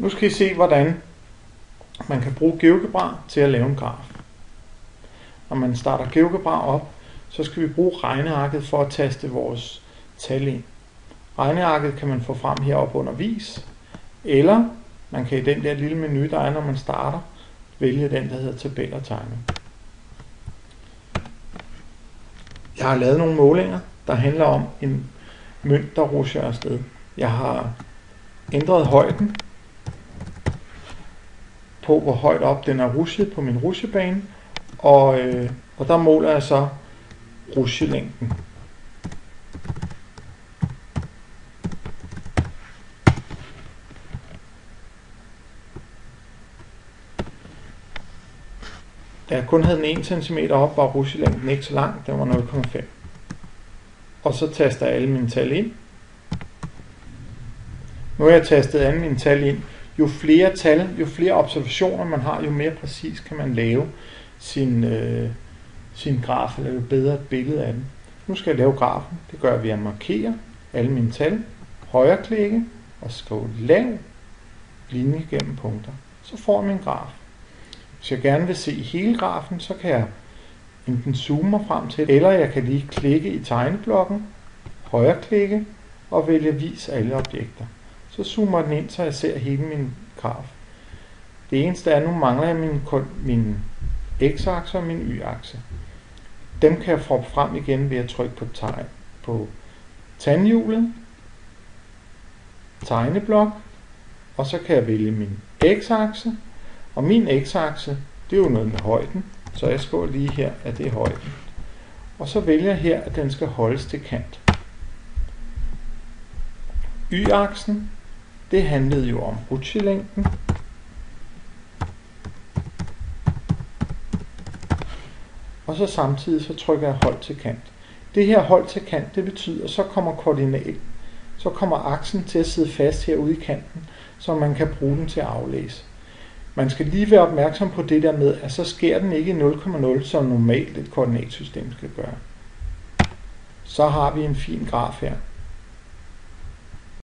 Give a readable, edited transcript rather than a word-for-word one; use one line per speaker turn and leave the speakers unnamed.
Nu skal I se, hvordan man kan bruge GeoGebra til at lave en graf. Når man starter GeoGebra op, så skal vi bruge regnearket for at taste vores tal ind. Regnearket kan man få frem heroppe under vis, eller man kan i den der lille menu, der er, når man starter, vælge den, der hedder tabel og tegning. Jeg har lavet nogle målinger, der handler om en mønt, der rusher afsted. Jeg har ændret højden på, hvor højt op den er rushet på min rushebane, og der måler jeg så rushelængden. Da jeg kun havde den 1 cm op, var rushelængden ikke så lang, den var 0,5. Og så taster jeg alle mine tal ind. Nu har jeg tastet alle mine tal ind. Jo flere tal, jo flere observationer man har, jo mere præcis kan man lave sin graf, eller jo bedre et billede af den. Nu skal jeg lave grafen. Det gør jeg ved at markere alle mine tal, højreklikke og skrive lav linje gennem punkter. Så får jeg min graf. Hvis jeg gerne vil se hele grafen, så kan jeg enten zoome mig frem til, eller jeg kan lige klikke i tegneblokken, højreklikke og vælge vis alle objekter. Så zoomer den ind, så jeg ser hele min graf. Det eneste er, nu mangler jeg min x-akse og min y-akse. Dem kan jeg få frem igen ved at trykke på tandhjulet, tegneblok, og så kan jeg vælge min x-akse, og min x-akse, det er jo noget med højden, så jeg skriver lige her, at det er højden. Og så vælger jeg her, at den skal holdes til kant. Y-aksen, det handlede jo om rutsjelængden. Og så samtidig så trykker jeg hold til kant. Det her hold til kant, det betyder, så kommer aksen til at sidde fast herude i kanten, så man kan bruge den til at aflæse. Man skal lige være opmærksom på det der med, at så sker den ikke i 0,0, som normalt et koordinatsystem skal gøre. Så har vi en fin graf her.